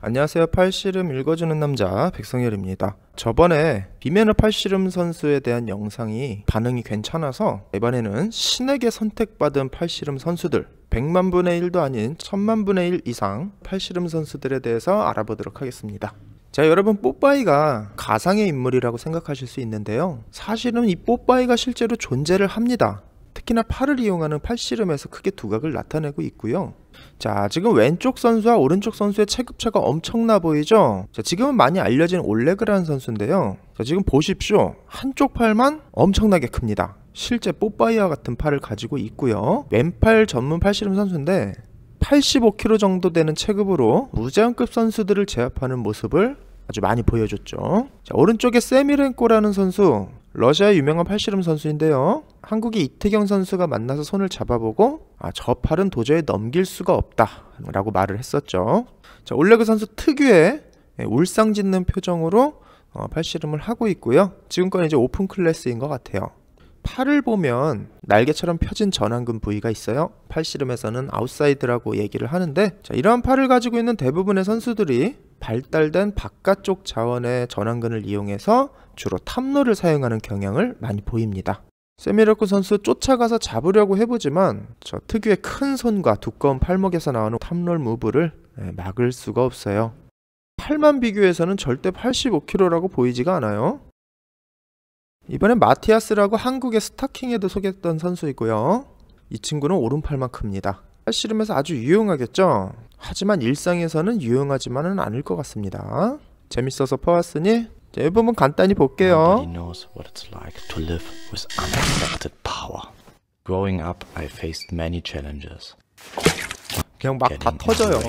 안녕하세요. 팔씨름 읽어주는 남자 백성열입니다. 저번에 비매너 팔씨름 선수에 대한 영상이 반응이 괜찮아서 이번에는 신에게 선택받은 팔씨름 선수들 100만 분의 1도 아닌 1000만 분의 1 이상 팔씨름 선수들에 대해서 알아보도록 하겠습니다. 자, 여러분, 뽀빠이가 가상의 인물이라고 생각하실 수 있는데요, 사실은 이 뽀빠이가 실제로 존재를 합니다. 특히나 팔을 이용하는 팔씨름에서 크게 두각을 나타내고 있고요. 자, 지금 왼쪽 선수와 오른쪽 선수의 체급차가 엄청나 보이죠? 자, 지금은 많이 알려진 올레그라는 선수인데요, 자, 지금 보십시오. 한쪽 팔만 엄청나게 큽니다. 실제 뽀빠이와 같은 팔을 가지고 있고요. 왼팔 전문 팔씨름 선수인데 85kg 정도 되는 체급으로 무제한급 선수들을 제압하는 모습을 아주 많이 보여줬죠. 자, 오른쪽에 세미렌코라는 선수, 러시아의 유명한 팔씨름 선수인데요, 한국의 이태경 선수가 만나서 손을 잡아보고 저 팔은 도저히 넘길 수가 없다 라고 말을 했었죠. 자, 올레그 선수 특유의 울상짓는 표정으로 팔씨름을 하고 있고요. 지금껏 이제 오픈 클래스인 것 같아요. 팔을 보면 날개처럼 펴진 전완근 부위가 있어요. 팔씨름에서는 아웃사이드라고 얘기를 하는데, 자, 이러한 팔을 가지고 있는 대부분의 선수들이 발달된 바깥쪽 자원의 전완근을 이용해서 주로 탑롤을 사용하는 경향을 많이 보입니다. 세미렌코 선수 쫓아가서 잡으려고 해보지만 저 특유의 큰 손과 두꺼운 팔목에서 나오는 탑롤 무브를 막을 수가 없어요. 팔만 비교해서는 절대 85kg라고 보이지가 않아요. 이번엔 마티아스라고 한국의 스타킹에도 소개했던 선수이고요. 이 친구는 오른팔만 큽니다. 팔씨름에서 아주 유용하겠죠? 하지만 일상에서는 유용하지만은 않을 것 같습니다. 재밌어서 퍼왔으니 이 부분 간단히 볼게요. Nobody knows what it's like to live with unexpected power. Growing up, I faced many challenges. 그냥 막 다 터져요.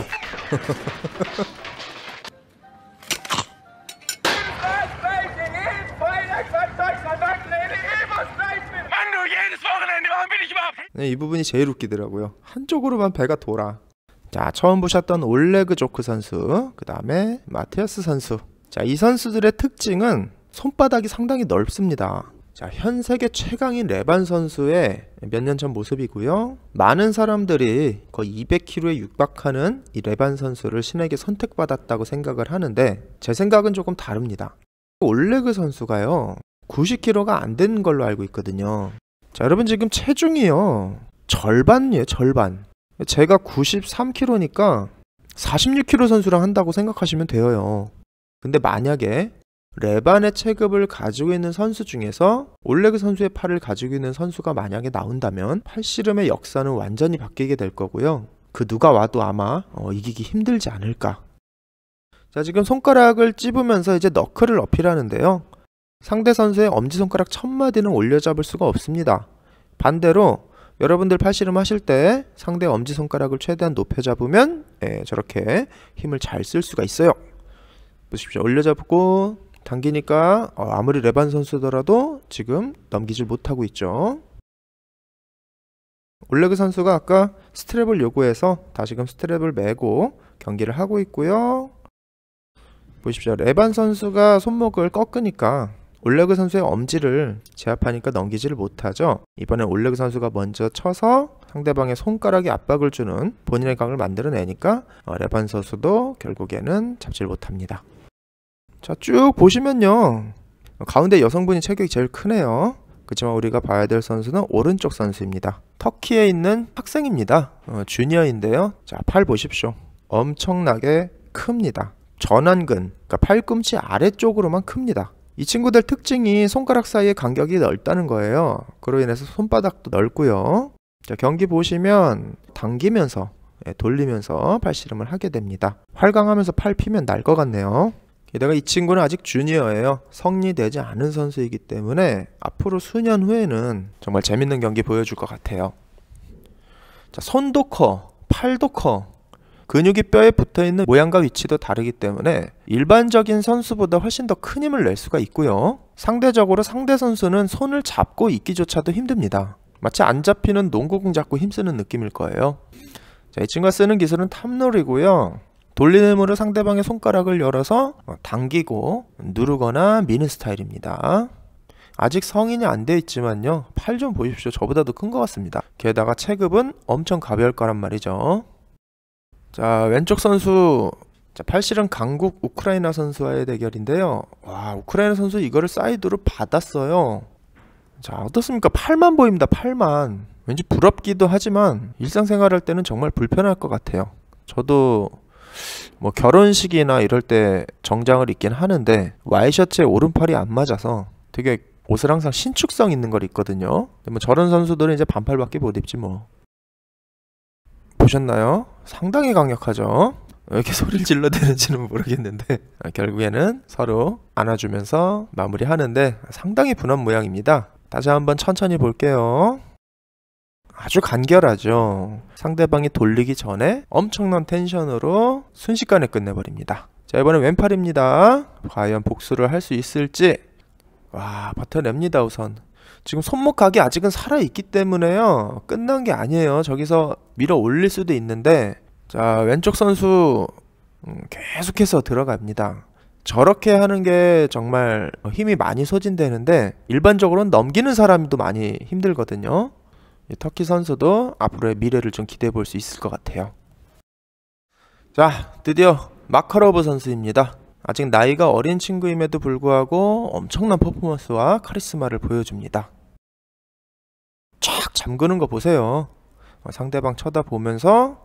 네, 이 부분이 제일 웃기더라고요. 한쪽으로만 배가 돌아. 자, 처음 보셨던 올레그 조크 선수, 그 다음에 마티아스 선수. 자, 이 선수들의 특징은 손바닥이 상당히 넓습니다. 자, 현 세계 최강인 레반 선수의 몇 년 전 모습이고요. 많은 사람들이 거의 200kg에 육박하는 이 레반 선수를 신에게 선택받았다고 생각을 하는데, 제 생각은 조금 다릅니다. 올레그 선수가요, 90kg가 안 되는 걸로 알고 있거든요. 자, 여러분, 지금 체중이요, 절반이에요, 절반. 제가 93kg니까 46kg 선수랑 한다고 생각하시면 돼요. 근데 만약에 레반의 체급을 가지고 있는 선수 중에서 올레그 선수의 팔을 가지고 있는 선수가 만약에 나온다면 팔씨름의 역사는 완전히 바뀌게 될 거고요. 그 누가 와도 아마 이기기 힘들지 않을까. 자, 지금 손가락을 찝으면서 이제 너클을 어필하는데요, 상대 선수의 엄지손가락 첫 마디는 올려잡을 수가 없습니다. 반대로 여러분들 팔씨름 하실 때 상대의 엄지손가락을 최대한 높여 잡으면 저렇게 힘을 잘 쓸 수가 있어요. 보십시오. 올려잡고 당기니까 아무리 레반 선수더라도 지금 넘기질 못하고 있죠. 올레그 선수가 아까 스트랩을 요구해서 다시금 스트랩을 메고 경기를 하고 있고요. 보십시오. 레반 선수가 손목을 꺾으니까 올레그 선수의 엄지를 제압하니까 넘기지를 못하죠. 이번엔 올레그 선수가 먼저 쳐서 상대방의 손가락에 압박을 주는 본인의 강을 만들어내니까 레반 선수도 결국에는 잡지를 못합니다. 자, 쭉 보시면요, 가운데 여성분이 체격이 제일 크네요. 그렇지만 우리가 봐야 될 선수는 오른쪽 선수입니다. 터키에 있는 학생입니다. 주니어인데요. 자, 팔 보십시오. 엄청나게 큽니다. 전완근, 그러니까 팔꿈치 아래쪽으로만 큽니다. 이 친구들 특징이 손가락 사이의 간격이 넓다는 거예요. 그로 인해서 손바닥도 넓고요. 자, 경기 보시면 당기면서 돌리면서 팔씨름을 하게 됩니다. 활강하면서 팔 피면 날 것 같네요. 게다가 이 친구는 아직 주니어예요. 성리되지 않은 선수이기 때문에 앞으로 수년 후에는 정말 재밌는 경기 보여줄 것 같아요. 자, 손도 커, 팔도 커. 근육이 뼈에 붙어있는 모양과 위치도 다르기 때문에 일반적인 선수보다 훨씬 더 큰 힘을 낼 수가 있고요. 상대적으로 상대 선수는 손을 잡고 있기조차도 힘듭니다. 마치 안 잡히는 농구공 잡고 힘쓰는 느낌일 거예요. 자, 이 친구가 쓰는 기술은 탑롤이고요. 돌리는 힘으로 상대방의 손가락을 열어서 당기고 누르거나 미는 스타일입니다. 아직 성인이 안 돼 있지만요, 팔 좀 보십시오. 저보다도 큰 것 같습니다. 게다가 체급은 엄청 가벼울 거란 말이죠. 자, 왼쪽 선수 자, 팔씨름 강국 우크라이나 선수와의 대결인데요. 와, 우크라이나 선수 이거를 사이드로 받았어요. 자, 어떻습니까? 팔만 보입니다. 팔만. 왠지 부럽기도 하지만 일상생활 할 때는 정말 불편할 것 같아요. 저도 뭐 결혼식이나 이럴 때 정장을 입긴 하는데 와이셔츠에 오른팔이 안 맞아서 되게 옷을 항상 신축성 있는 걸 입거든요. 근데 뭐 저런 선수들은 이제 반팔밖에 못 입지 뭐. 보셨나요? 상당히 강력하죠? 왜 이렇게 소리를 질러대는지는 모르겠는데 결국에는 서로 안아주면서 마무리하는데 상당히 분한 모양입니다. 다시 한번 천천히 볼게요. 아주 간결하죠. 상대방이 돌리기 전에 엄청난 텐션으로 순식간에 끝내버립니다. 자, 이번엔 왼팔입니다. 과연 복수를 할 수 있을지. 와, 버텨냅니다. 우선 지금 손목각이 아직은 살아있기 때문에요, 끝난 게 아니에요. 저기서 밀어 올릴 수도 있는데, 자, 왼쪽 선수 계속해서 들어갑니다. 저렇게 하는 게 정말 힘이 많이 소진되는데 일반적으로는 넘기는 사람도 많이 힘들거든요. 이 터키 선수도 앞으로의 미래를 좀 기대해 볼 수 있을 것 같아요. 자, 드디어 마카로브 선수입니다. 아직 나이가 어린 친구임에도 불구하고 엄청난 퍼포먼스와 카리스마를 보여줍니다. 쫙 잠그는 거 보세요. 상대방 쳐다보면서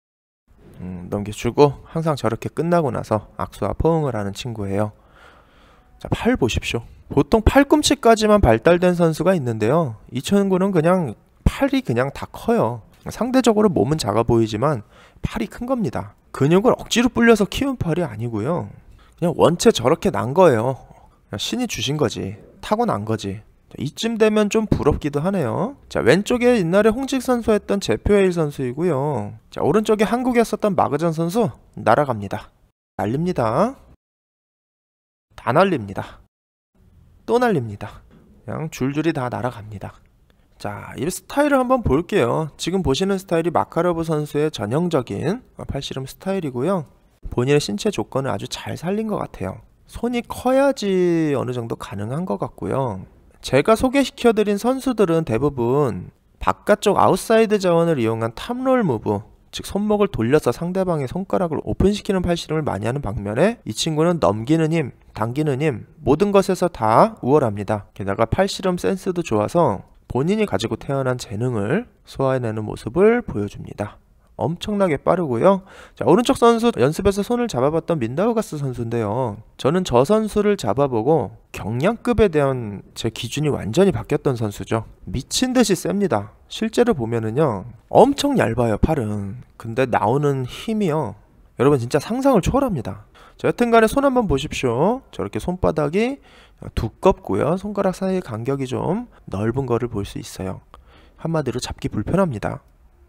넘겨주고 항상 저렇게 끝나고 나서 악수와 포옹을 하는 친구예요. 자, 팔 보십시오. 보통 팔꿈치까지만 발달된 선수가 있는데요, 이 친구는 그냥 팔이 그냥 다 커요. 상대적으로 몸은 작아 보이지만 팔이 큰 겁니다. 근육을 억지로 불려서 키운 팔이 아니고요, 그냥 원체 저렇게 난 거예요. 그냥 신이 주신 거지, 타고난 거지. 이쯤 되면 좀 부럽기도 하네요. 자, 왼쪽에 옛날에 홍직 선수 했던 제표에일 선수이고요. 자, 오른쪽에 한국에 했었던 마그전 선수 날아갑니다. 날립니다. 다 날립니다. 또 날립니다. 그냥 줄줄이 다 날아갑니다. 자, 이 스타일을 한번 볼게요. 지금 보시는 스타일이 마카로브 선수의 전형적인 팔씨름 스타일이고요. 본인의 신체 조건을 아주 잘 살린 것 같아요. 손이 커야지 어느 정도 가능한 것 같고요. 제가 소개시켜드린 선수들은 대부분 바깥쪽 아웃사이드 자원을 이용한 탑롤 무브, 즉 손목을 돌려서 상대방의 손가락을 오픈시키는 팔씨름을 많이 하는 반면에 이 친구는 넘기는 힘, 당기는 힘, 모든 것에서 다 우월합니다. 게다가 팔씨름 센스도 좋아서 본인이 가지고 태어난 재능을 소화해내는 모습을 보여줍니다. 엄청나게 빠르고요. 자, 오른쪽 선수 연습에서 손을 잡아봤던 민다우가스 선수인데요, 저는 저 선수를 잡아보고 경량급에 대한 제 기준이 완전히 바뀌었던 선수죠. 미친듯이 셉니다. 실제로 보면은요 엄청 얇아요, 팔은. 근데 나오는 힘이요, 여러분 진짜 상상을 초월합니다. 자, 여튼간에 손 한번 보십시오. 저렇게 손바닥이 두껍고요, 손가락 사이의 간격이 좀 넓은 거를 볼 수 있어요. 한마디로 잡기 불편합니다.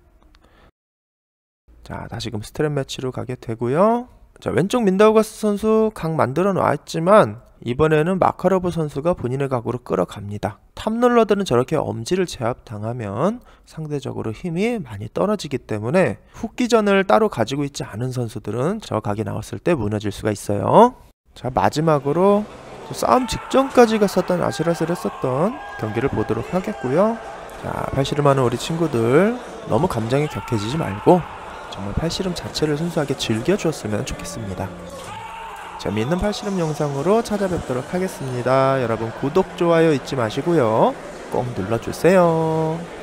자, 다시금 스트랩 매치로 가게 되고요. 자, 왼쪽 민다우가스 선수 각 만들어 놨지만 이번에는 마카로브 선수가 본인의 각으로 끌어갑니다. 탑롤러들은 저렇게 엄지를 제압당하면 상대적으로 힘이 많이 떨어지기 때문에 훅기전을 따로 가지고 있지 않은 선수들은 저 각이 나왔을 때 무너질 수가 있어요. 자, 마지막으로 싸움 직전까지 갔었던 아슬아슬했었던 경기를 보도록 하겠고요. 자, 팔씨름하는 우리 친구들 너무 감정이 격해지지 말고 정말 팔씨름 자체를 순수하게 즐겨주었으면 좋겠습니다. 재미있는 팔씨름 영상으로 찾아뵙도록 하겠습니다. 여러분 구독, 좋아요 잊지 마시고요. 꼭 눌러주세요.